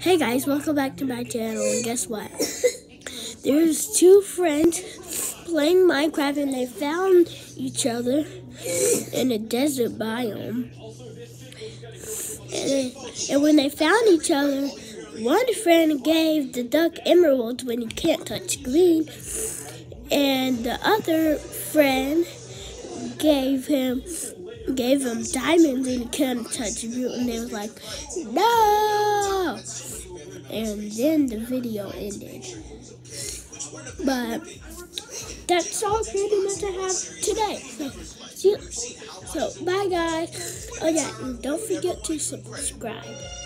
Hey guys, welcome back to my channel, and guess what? There's two friends playing Minecraft and they found each other in a desert biome. And when they found each other, one friend gave the duck emeralds when he can't touch green, and the other friend gave him diamonds and he couldn't touch blue, and they was like, no! And then the video ended. But that's all pretty much I have today. So bye guys. Oh yeah, and don't forget to subscribe.